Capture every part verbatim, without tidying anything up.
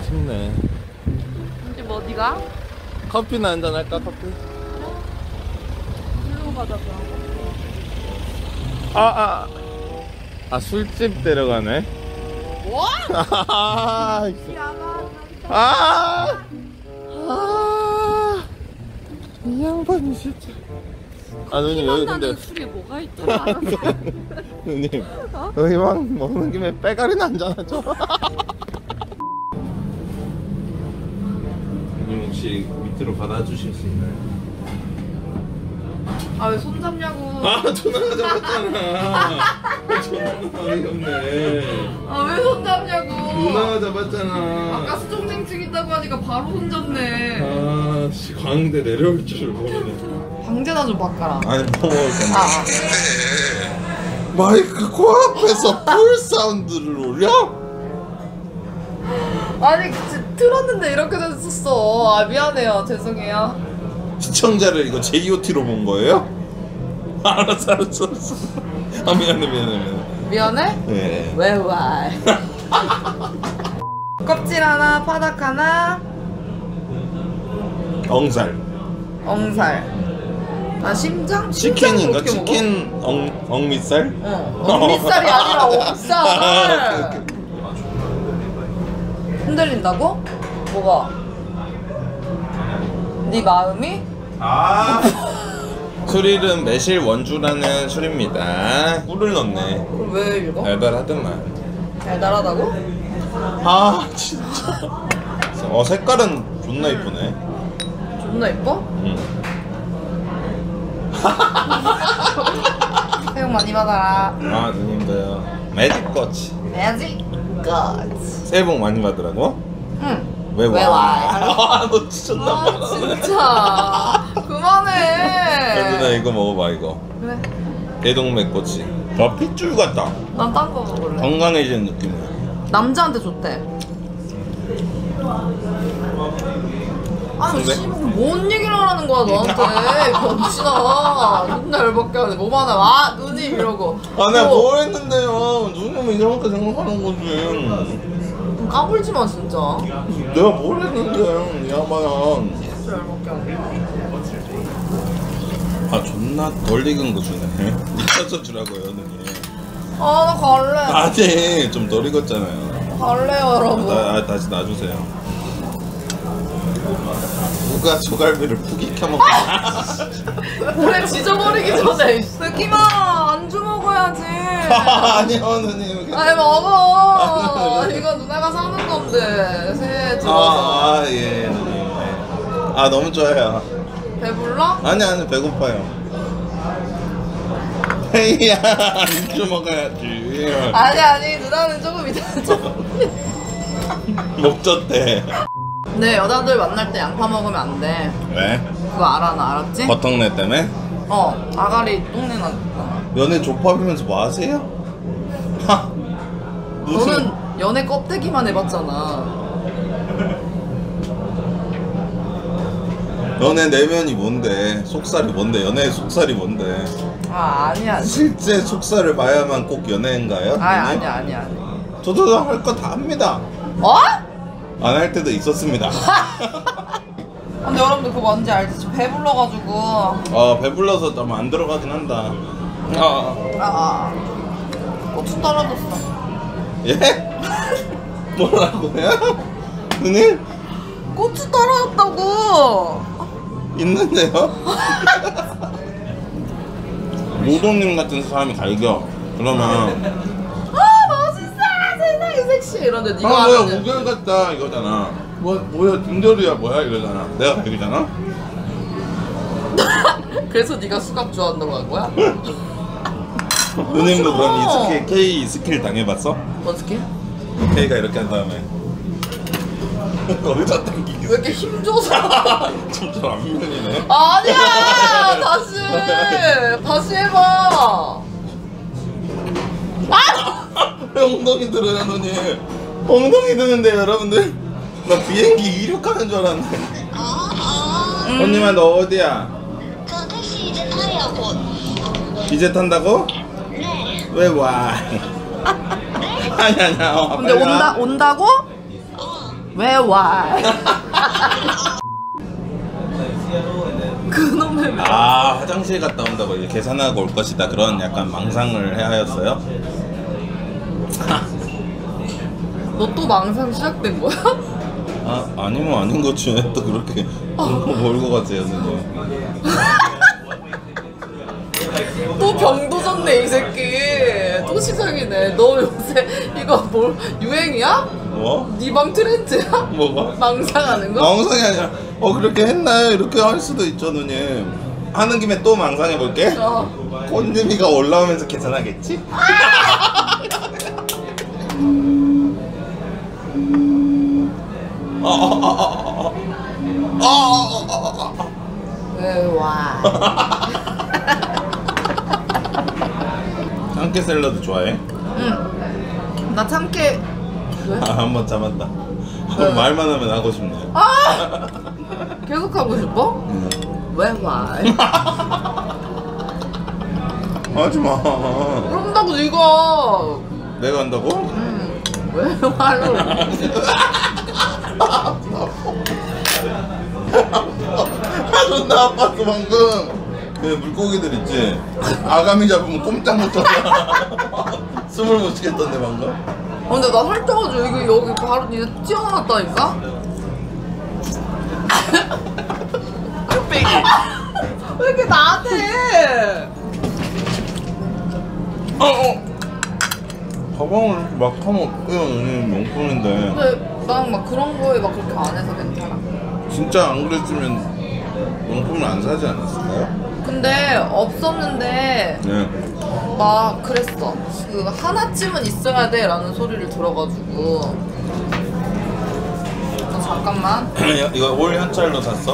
아쉽네. 이제 뭐 어디가? 커피나 한잔 할까? 커피? 일로 가자 그럼. 아, 아, 아 술집 데려가네. 뭐? 아, 아, 아, 이 양반이 진짜. 아 누님 여기 근데 술에 뭐가 있더라? 누님 어? 여기 막 먹는 김에 빼가리나 한잔 하죠. 누님 혹시 밑으로 받아주실 수 있나요? 아 왜 손잡냐고. 아 전화가 잡았잖아. 전화가 어이없네. 아 왜 손잡냐고. 누나가 잡았잖아. 아까 수족냉증 있다고 하니까 바로 손잡네. 아 씨, 광대 내려올 줄 모르네. 광대나 좀 바꿔라. 아니 뭐 먹을 건데. 아, 아. 마이크 코앞에서 풀 사운드를 올려? 아니 틀었는데 이렇게 됐었어. 아 미안해요. 죄송해요. 시청자를 이거 제이오티로 본 거예요? 알았어 알았어 알았어. 아 미안해 미안해 미안해. 미안해? 네. 왜 와? 껍질 하나, 파닭 하나, 엉살. 엉살. 아 심장? 치킨인가? 심장을 어떻게 치킨 엉 엉밑살? 먹어? 어. 엉밑살이 아니라 엉살. 흔들린다고? 뭐가? 네 마음이? 아. 술 이름 매실 원주라는 술입니다. 꿀을 넣네. 그럼 왜 읽어? 달달하더만. 달달하다고? 아 진짜. 어 색깔은 존나 이쁘네. 존나 이뻐? 응. 새해 복 많이 받아라. 아 누님도요. 매직 거치. 매직 굿. 새해 복 많이 받으라고? 응. 왜 와? 왜 와? 아너 진짜 아 나빠네. 진짜 그만해. 누나 이거 먹어봐 이거. 그래. 대동맥 꼬치. 저 핏줄 같다. 난 딴 거 먹을래. 건강해지는 느낌이야. 남자한테 좋대. 아니 근데? 씨, 뭔 얘기를 하라는 거야 너한테. 병신아. 존나 열받게 하네. 뭐만 하면 아 누님 이러고. 아 내가 뭐, 뭘 했는데요. 누님은 이렇게 생각하는 거지. 까불지 마 진짜. 내가 뭘 했는데요. 이 양반아. 진짜 열받게 하네. 아 존나 덜 익은 거 주네. 익혀서 주라고요 누님. 아 나 갈래. 아니 좀 덜 익었잖아요. 갈래요 여러분. 나, 아, 다시 놔주세요. 누가 소갈비를 푹 익혀 먹고. 오래 지져버리기 전에 새끼마 안주 먹어야지. 아니요 누님. 아니 먹어. 이거 누나가 사는 건데 새해 들어서. 아, 아 예 누님. 아 너무 좋아요. 배불러? 아니 아니 배고파요. 헤이야 안주 먹어야지. 아니 아니 누나는 조금 이따 좀. 목젖대. 네 여자들 만날 때 양파 먹으면 안 돼. 왜? 그거 알아 나 알았지? 버턱내 때문에? 어 아가리 똥내 났잖아. 연애 족밥이면서 뭐 하세요? 하. 무슨 너는 연애 껍데기만 해봤잖아. 연애 내면이 뭔데? 속살이 뭔데? 연애의 속살이 뭔데? 아 아니야. 실제 속살을 봐야만 꼭 연애인가요? 아 아니야 아니야 아니야. 저도 할 거 다 합니다. 어? 안 할 때도 있었습니다. 근데 여러분들 그거 뭔지 알지? 저 배불러가지고. 어 배불러서 좀 안 들어가긴 한다. 아 아 고추 떨어졌어. 예? 뭐라고요? 누님? 고추 떨어졌다고. 있는데요? 모동님 같은 사람이 갈겨. 그러면 아 멋있어 세상에 섹시 이런데 네가 아 뭐야 하면은 우결 같다 이거잖아. 뭐 뭐야 등절이야 뭐야 이러잖아. 내가 갈기잖아. 그래서 네가 수갑 좋아한다고 한 거야? 누님도 그럼 이 스킬 K 스킬 당해봤어? 뭔 스킬? K가 이렇게 한 다음에 거기다 당기기. 왜 이렇게 힘줘서? 진짜 안면이네. 아니야 다시 다시 해봐. 엉덩이 들어요 누님. 엉덩이 드는데 여러분들 나 비행기 이륙하는 줄 알았는데. 음. 언니만 너 어디야? 저 택시 이제 타요 곧. 이제 탄다고? 네. 왜 와? 아니 아니야. 어, 근데 빨리 온다 와. 온다고? 어. 왜 와? 그놈의 왜? 아 화장실 갔다 온다고 이제 계산하고 올 것이다 그런 약간 망상을 해 하였어요? 너 또 망상 시작된 거야? 아 아니면 아닌 거지 왜 또 그렇게 몰고 가세요 선생님. 또 병도 졌네 이 새끼. 또 시작이네. 너 요새 이거 뭘 유행이야? 뭐? 네 방 트렌드야? 뭐가? 망상하는 거? 망상이 아니라 어 그렇게 했나요? 이렇게 할 수도 있죠 누님. 하는 김에 또 망상해 볼게. 어. 꽃님이가 올라오면서 계산하겠지? 왜 와? 참깨 샐러드 좋아해? 응. 나 참깨. 왜? 아 한 번 참았다. 왜? 말만 하면 하고 싶네. 아! 계속 하고 싶어? 응. 왜 와? 하지마. 그런다고 네가. 내가 한다고? 응. 왜 화를? 아 존나 아팠어 방금. 그 물고기들 있지? 아가미 잡으면 꼼짝 못하잖아. 숨을 못 쉬겠던데 방금. 아, 근데 나 살쪄가지고 여기 여기 바로 니네 튀어나왔다니까? 꼴빼기. 왜 이렇게 나한테? 어, 어. 가방을 이렇게 막 하면 어때요 누님 명품인데. 근데 난 막 그런 거에 막 그렇게 안 해서 괜찮아. 진짜 안 그랬으면 명품을 안 사지 않았을까요? 근데 없었는데 네. 막 그랬어. 그 하나쯤은 있어야 돼라는 소리를 들어가지고. 너 잠깐만. 이거 올 현찰로 샀어?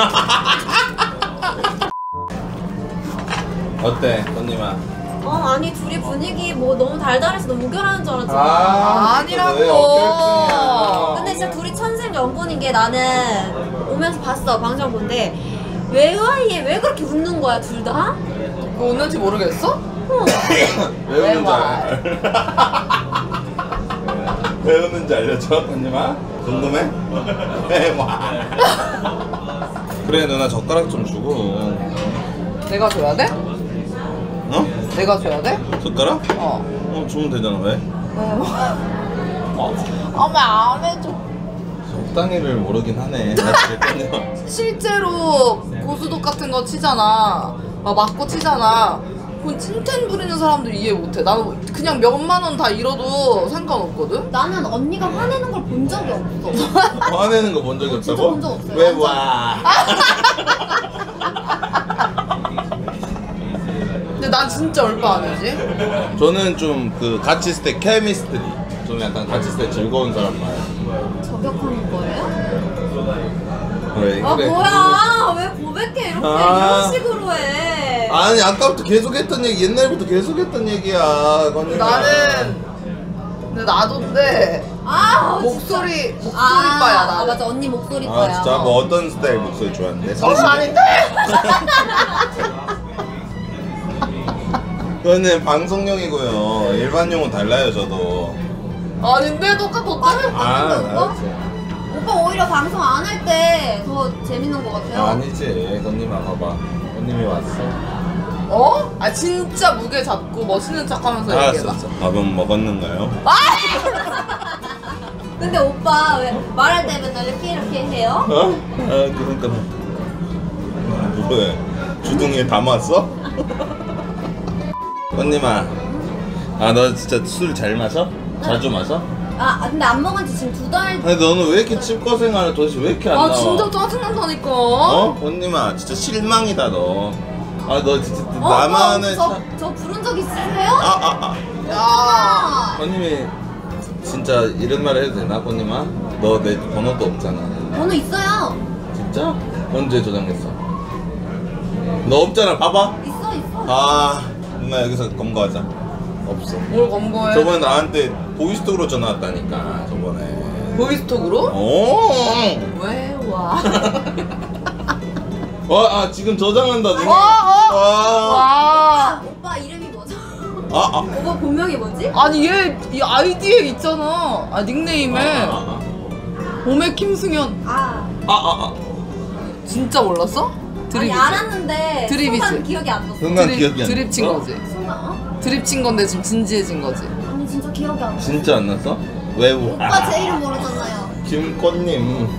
어때, 건님아? 어 아니 둘이 분위기 뭐 너무 달달해서 너무 우결하는 줄 알았잖아. 아, 아니라고. 왜 어깨를 근데 진짜 둘이 천생연분인 게 나는 오면서 봤어 방송 본데 왜 와이에 왜 그렇게 웃는 거야 둘 다? 뭐 웃는지 모르겠어? 어. 왜 웃는지 와? 알... 왜 웃는지 알려줘, 건님아? 궁금해? 왜 와? 그래, 누나 젓가락 좀 주고. 내가 줘야 돼? 어? 내가 줘야 돼? 젓가락? 어. 어, 주면 되잖아, 왜? 어. 어머 안 해줘. 적당히를 모르긴 하네. 나 진짜 실제로 고수독 같은 거 치잖아. 막 맞고 치잖아. 그건 찐텐 부리는 사람들 이해 못해. 나는 그냥 몇만 원 다 잃어도 상관없거든. 나는 언니가 화내는 걸 본 적이 없어. 화내는 거 본 적이 없다고? 진짜 본 적 없어요. 왜 완전. 와? 근데 난 진짜 얼마 아니지? 저는 좀 그 같이 있을 때 케미스트리 좀 약간 같이 있을 때 즐거운 사람 말. 저격하는 거예요? 그래 아 그래. 뭐야 왜 고백해 이렇게 아. 이런 식으로 해. 아니 아까부터 계속했던 얘기 옛날부터 계속했던 얘기야 건님. 나는 근데 나도인데 아 목소리 목소리 아, 바야 아 나는. 맞아 언니 목소리 아 거야. 진짜 뭐 어떤 스타일 목소리 좋아하는데? 어 성시경? 아닌데? 그거는 방송용이고요. 일반용은 달라요 저도. 아닌데 똑같던데? 아 오빠? 알았지. 오빠 오히려 방송 안 할 때 더 재밌는 것 같아요. 아니지 건님아 봐봐. 건님이 왔어. 어? 아 진짜 무게 잡고 멋있는 척하면서 알았어. 얘기해봐. 알았어. 밥은 먹었는가요? 근데 오빠 왜 말할 때 맨날 이렇게 이렇게 해요? 어? 아 그러니까 뭐해? 주둥이에 담았어? 건님아, 아 너 진짜 술 잘 마셔? 자주 마셔? 아 근데 안 먹은 지 지금 두 달. 아니 너는 왜 이렇게 칩거 생활을 도대체 왜 이렇게 안 아 나와? 진짜 짜증난다니까. 어? 건님아 진짜 실망이다 너. 아 너 진짜 어, 나만의 저, 차... 저 부른 적 있으세요? 아아 아. 야. 아. 건님이 진짜 이런 말 해도 되나 건님아? 너 내 번호도 없잖아. 번호 있어요. 진짜? 언제 저장했어? 너 없잖아 봐봐. 있어 있어. 아 누나 여기서 검거하자. 없어. 뭘 검거해? 저번에 나한테 보이스톡으로 전화 왔다니까 저번에. 보이스톡으로? 오. 왜 와? 와, 아 지금 저장한다 누나. 어, 어. 와. 와. 오빠 이름이 뭐죠? 아, 아. 오빠 본명이 뭐지? 아니 얘 이 아이디에 있잖아. 아 닉네임에. 아, 아, 아. 봄의 김승현 아 아, 아, 아. 진짜 몰랐어? 아니 드립이지. 알았는데 드립이지. 순간 기억이 안 났어. 순간 기억이 드립 안 드립 친 났어? 거지. 순간 어? 드립 친 건데 지금 진지해진 거지. 아니 진짜 기억이 안 나. 진짜 안 났어? 왜 우? 오빠 제 이름 모르잖아요. 김꽃님.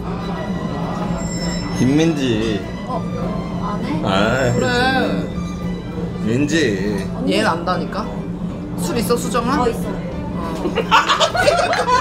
김민지. 어? 안 해? 아, 그래. 민지. 언니. 얘는 안다니까. 술 있어 수정아? 어 있어. 어.